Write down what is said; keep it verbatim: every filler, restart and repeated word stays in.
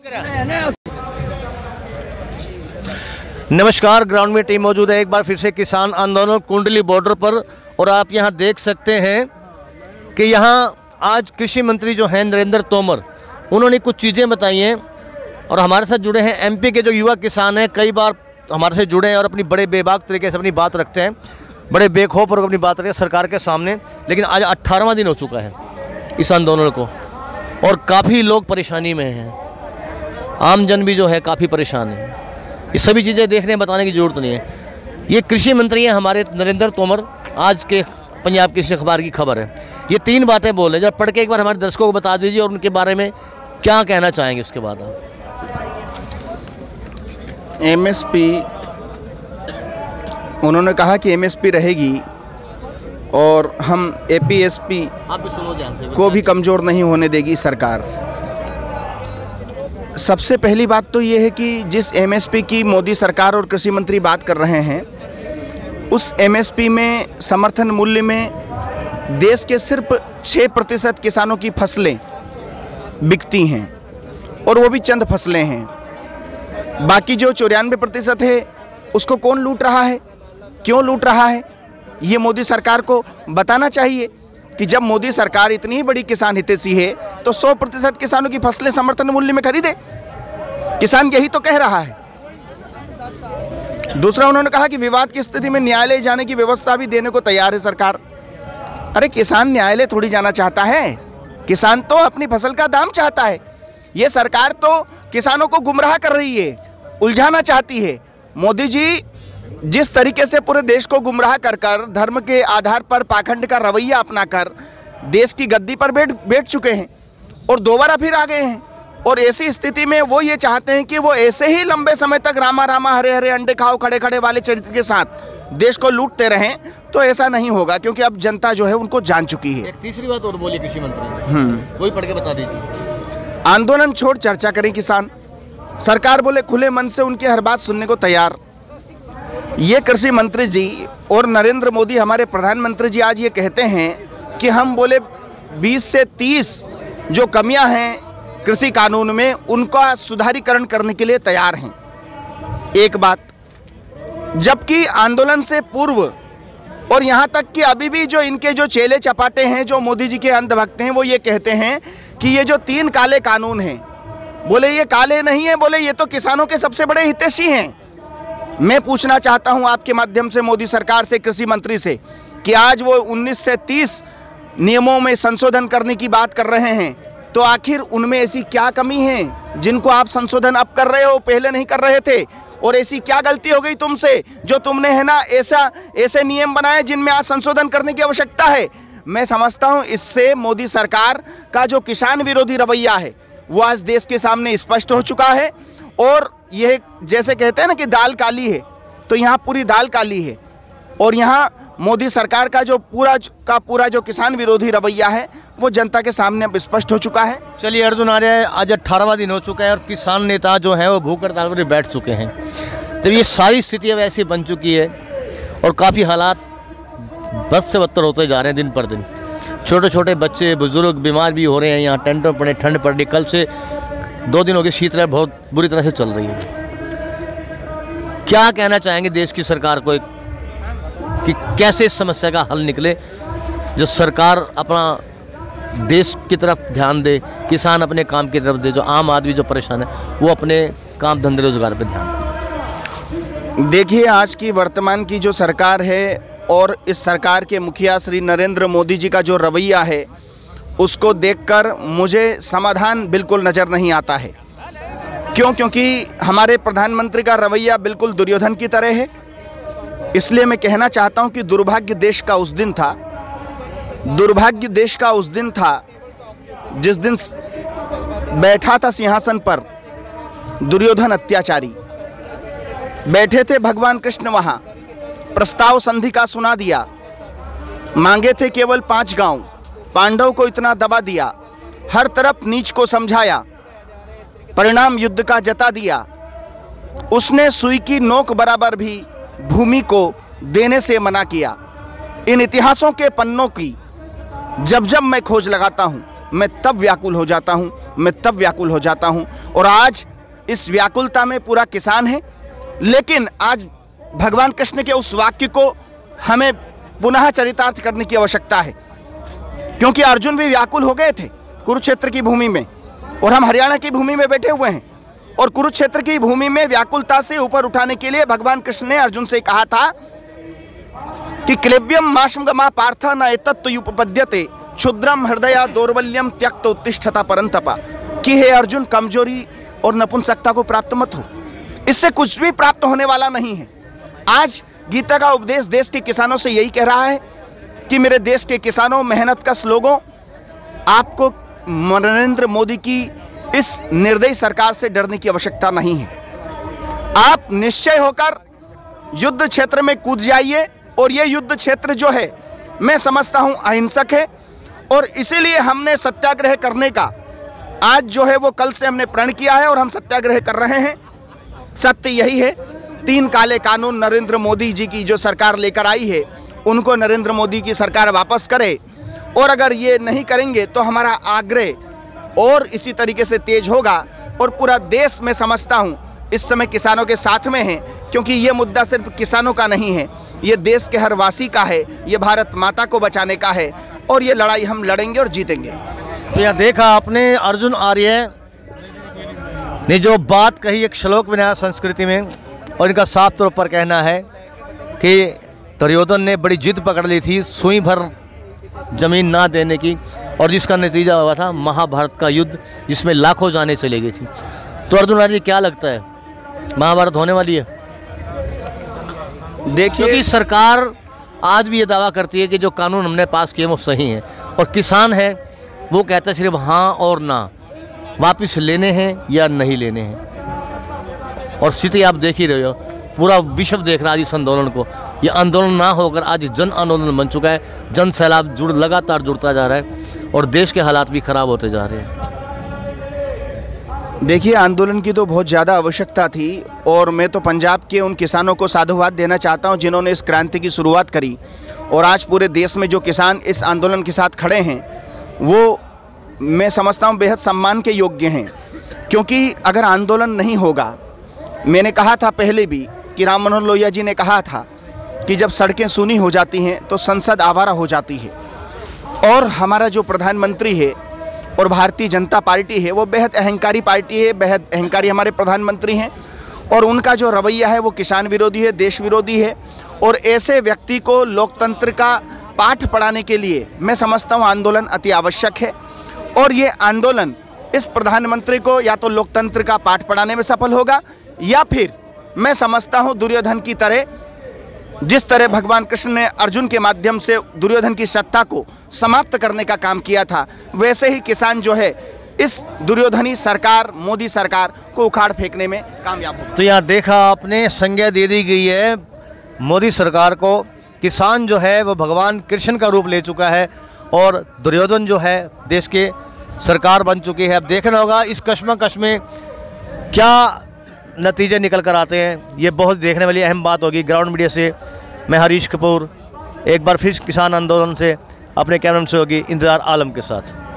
नमस्कार, ग्राउंड में टीम मौजूद है एक बार फिर से किसान आंदोलन कुंडली बॉर्डर पर। और आप यहां देख सकते हैं कि यहां आज कृषि मंत्री जो हैं नरेंद्र तोमर, उन्होंने कुछ चीज़ें बताई हैं। और हमारे साथ जुड़े हैं एमपी के जो युवा किसान हैं, कई बार हमारे से जुड़े हैं और अपनी बड़े बेबाक तरीके से अपनी बात रखते हैं, बड़े बेखौफ और अपनी बात रखते हैं सरकार के सामने। लेकिन आज अट्ठारहवां दिन हो चुका है इस आंदोलन को और काफ़ी लोग परेशानी में हैं, आम जन भी जो है काफ़ी परेशान है। ये सभी चीज़ें देखने बताने की ज़रूरत नहीं है। ये कृषि मंत्री हैं हमारे नरेंद्र तोमर, आज के पंजाब केसरी अखबार की खबर है। ये तीन बातें बोले, जब पढ़ के एक बार हमारे दर्शकों को बता दीजिए और उनके बारे में क्या कहना चाहेंगे उसके बाद आप। एमएसपी, उन्होंने कहा कि एमएसपी रहेगी और हम एपीएसपी आप भी सुनो ध्यान से, को भी कमज़ोर नहीं होने देगी सरकार। सबसे पहली बात तो ये है कि जिस एमएसपी की मोदी सरकार और कृषि मंत्री बात कर रहे हैं, उस एमएसपी में समर्थन मूल्य में देश के सिर्फ छः प्रतिशत किसानों की फसलें बिकती हैं और वो भी चंद फसलें हैं। बाकी जो चौरानवे प्रतिशत है उसको कौन लूट रहा है, क्यों लूट रहा है, ये मोदी सरकार को बताना चाहिए कि जब मोदी सरकार इतनी बड़ी किसान हितैषी है तो सौ प्रतिशत किसानों की फसलें समर्थन मूल्य में खरीदे। किसान यही तो कह रहा है। दूसरा, उन्होंने कहा कि विवाद की स्थिति में न्यायालय जाने की व्यवस्था भी देने को तैयार है सरकार। अरे किसान न्यायालय थोड़ी जाना चाहता है, किसान तो अपनी फसल का दाम चाहता है। ये सरकार तो किसानों को गुमराह कर रही है, उलझाना चाहती है। मोदी जी जिस तरीके से पूरे देश को गुमराह कर कर धर्म के आधार पर पाखंड का रवैया अपनाकर देश की गद्दी पर बैठ बैठ चुके हैं और दोबारा फिर आ गए हैं। और ऐसी स्थिति में वो ये चाहते हैं कि वो ऐसे ही लंबे समय तक रामा रामा हरे हरे अंडे खाओ खड़े खड़े वाले चरित्र के साथ देश को लूटते रहें, तो ऐसा नहीं होगा, क्योंकि अब जनता जो है उनको जान चुकी है। एक तीसरी बात और बोली कृषि मंत्री ने, कोई पढ़ के बता दीजिए। आंदोलन छोड़ चर्चा करें किसान, सरकार बोले खुले मन से उनकी हर बात सुनने को तैयार। ये कृषि मंत्री जी और नरेंद्र मोदी हमारे प्रधानमंत्री जी आज ये कहते हैं कि हम बोले बीस से तीस जो कमियां हैं कृषि कानून में उनका सुधारीकरण करने के लिए तैयार हैं। एक बात, जबकि आंदोलन से पूर्व और यहाँ तक कि अभी भी जो इनके जो चेले चपाटे हैं, जो मोदी जी के अंधभक्त हैं, वो ये कहते हैं कि ये जो तीन काले कानून हैं, बोले ये काले नहीं है, बोले ये तो किसानों के सबसे बड़े हितैषी हैं। मैं पूछना चाहता हूं आपके माध्यम से मोदी सरकार से, कृषि मंत्री से, कि आज वो उन्नीस से तीस नियमों में संशोधन करने की बात कर रहे हैं, तो आखिर उनमें ऐसी क्या कमी है जिनको आप संशोधन अब कर रहे हो, पहले नहीं कर रहे थे? और ऐसी क्या गलती हो गई तुमसे जो तुमने है ना ऐसा ऐसे नियम बनाए जिनमें आज संशोधन करने की आवश्यकता है? मैं समझता हूं इससे मोदी सरकार का जो किसान विरोधी रवैया है वो आज देश के सामने स्पष्ट हो चुका है। और ये जैसे कहते हैं ना कि दाल काली है, तो यहाँ पूरी दाल काली है। और यहाँ मोदी सरकार का जो पूरा का पूरा जो किसान विरोधी रवैया है वो जनता के सामने अब स्पष्ट हो चुका है। चलिए अर्जुन आर्य, आज अट्ठारहवां दिन हो चुका है और किसान नेता जो हैं वो भूख हड़ताल पर बैठ चुके हैं। तो ये सारी स्थिति अब ऐसी बन चुकी है और काफ़ी हालात बद से बदतर होते जा रहे हैं दिन पर दिन। छोटे छोटे बच्चे बुजुर्ग बीमार भी हो रहे हैं, यहाँ टेंटों पड़े, ठंड पड़ रही। कल से दो दिन हो गए शीतलहर बहुत बुरी तरह से चल रही है। क्या कहना चाहेंगे देश की सरकार को कि कैसे इस समस्या का हल निकले, जो सरकार अपना देश की तरफ ध्यान दे, किसान अपने काम की तरफ दे, जो आम आदमी जो परेशान है वो अपने काम धंधे रोजगार पर ध्यान दे। देखिए, आज की वर्तमान की जो सरकार है और इस सरकार के मुखिया श्री नरेंद्र मोदी जी का जो रवैया है उसको देखकर मुझे समाधान बिल्कुल नज़र नहीं आता है। क्यों? क्योंकि हमारे प्रधानमंत्री का रवैया बिल्कुल दुर्योधन की तरह है। इसलिए मैं कहना चाहता हूं कि दुर्भाग्य देश का उस दिन था, दुर्भाग्य देश का उस दिन था जिस दिन बैठा था सिंहासन पर दुर्योधन अत्याचारी। बैठे थे भगवान कृष्ण वहाँ, प्रस्ताव संधि का सुना दिया, मांगे थे केवल पांच गांव, पांडव को इतना दबा दिया, हर तरफ नीच को समझाया, परिणाम युद्ध का जता दिया। उसने सुई की नोक बराबर भी भूमि को देने से मना किया। इन इतिहासों के पन्नों की जब जब मैं खोज लगाता हूं मैं तब व्याकुल हो जाता हूँ, मैं तब व्याकुल हो जाता हूँ। और आज इस व्याकुलता में पूरा किसान है, लेकिन आज भगवान कृष्ण के उस वाक्य को हमें पुनः चरितार्थ करने की आवश्यकता है, क्योंकि अर्जुन भी व्याकुल हो गए थे कुरुक्षेत्र की भूमि में, और हम हरियाणा की भूमि में बैठे हुए हैं। और कुरुक्षेत्र की भूमि में व्याकुलता से ऊपर उठाने के लिए भगवान कृष्ण ने अर्जुन से कहा था कि क्लेब्यम माशमगमा पार्थ न एतत्तुपपद्यते क्षुद्रम हृदय दौर्बल्यम त्यक्त उत्तिष्ठता परंतपा, कि हे अर्जुन, कमजोरी और नपुंसकता को प्राप्त मत हो, इससे कुछ भी प्राप्त होने वाला नहीं है। आज गीता का उपदेश देश के किसानों से यही कह रहा है कि मेरे देश के किसानों, मेहनत कश लोगों, आपको नरेंद्र मोदी की इस निर्दयी सरकार से डरने की आवश्यकता नहीं है। आप निश्चय होकर युद्ध क्षेत्र में कूद जाइए, और ये युद्ध क्षेत्र जो है मैं समझता हूं अहिंसक है, और इसीलिए हमने सत्याग्रह करने का आज जो है वो कल से हमने प्रण किया है, और हम सत्याग्रह कर रहे हैं। सत्य यही है, तीन काले कानून नरेंद्र मोदी जी की जो सरकार लेकर आई है, उनको नरेंद्र मोदी की सरकार वापस करे, और अगर ये नहीं करेंगे तो हमारा आग्रह और इसी तरीके से तेज होगा। और पूरा देश मैं समझता हूँ इस समय किसानों के साथ में है, क्योंकि ये मुद्दा सिर्फ किसानों का नहीं है, ये देश के हर वासी का है, ये भारत माता को बचाने का है, और ये लड़ाई हम लड़ेंगे और जीतेंगे। तो यहाँ देखा आपने अर्जुन आर्य ने जो बात कही एक श्लोक बनाया संस्कृति में, और इनका साफ तौर पर कहना है कि दुर्योधन ने बड़ी जिद पकड़ ली थी सुई भर जमीन ना देने की, और जिसका नतीजा हुआ था महाभारत का युद्ध, जिसमें लाखों जानें चली गई थी। तो अर्जुन आर्य क्या लगता है, महाभारत होने वाली है? देखिए, क्योंकि सरकार आज भी ये दावा करती है कि जो कानून हमने पास किए वो सही हैं, और किसान है वो कहता है सिर्फ हाँ और ना, वापस लेने हैं या नहीं लेने हैं। और स्थिति आप देख ही रहे हो, पूरा विश्व देख रहा है इस आंदोलन को। ये आंदोलन ना होकर आज जन आंदोलन बन चुका है, जन सैलाब जुड़ लगातार जुड़ता जा रहा है, और देश के हालात भी खराब होते जा रहे हैं। देखिए, आंदोलन की तो बहुत ज़्यादा आवश्यकता थी, और मैं तो पंजाब के उन किसानों को साधुवाद देना चाहता हूं जिन्होंने इस क्रांति की शुरुआत करी। और आज पूरे देश में जो किसान इस आंदोलन के साथ खड़े हैं, वो मैं समझता हूं बेहद सम्मान के योग्य हैं, क्योंकि अगर आंदोलन नहीं होगा, मैंने कहा था पहले भी कि राम मनोहर लोहिया जी ने कहा था कि जब सड़कें सूनी हो जाती हैं तो संसद आवारा हो जाती है। और हमारा जो प्रधानमंत्री है और भारतीय जनता पार्टी है, वो बेहद अहंकारी पार्टी है, बेहद अहंकारी हमारे प्रधानमंत्री हैं, और उनका जो रवैया है वो किसान विरोधी है, देश विरोधी है। और ऐसे व्यक्ति को लोकतंत्र का पाठ पढ़ाने के लिए मैं समझता हूँ आंदोलन अति आवश्यक है। और ये आंदोलन इस प्रधानमंत्री को या तो लोकतंत्र का पाठ पढ़ाने में सफल होगा, या फिर मैं समझता हूँ दुर्योधन की तरह, जिस तरह भगवान कृष्ण ने अर्जुन के माध्यम से दुर्योधन की सत्ता को समाप्त करने का काम किया था, वैसे ही किसान जो है इस दुर्योधनी सरकार, मोदी सरकार को उखाड़ फेंकने में कामयाब हो। तो यहाँ देखा आपने, संज्ञा दे दी गई है मोदी सरकार को। किसान जो है वो भगवान कृष्ण का रूप ले चुका है, और दुर्योधन जो है देश के सरकार बन चुकी है। अब देखना होगा इस कश्मकश में क्या नतीजे निकल कर आते हैं, ये बहुत देखने वाली अहम बात होगी। ग्राउंड मीडिया से मैं हरीश कपूर एक बार फिर किसान आंदोलन से अपने कैमरे से होगी इंतजार आलम के साथ।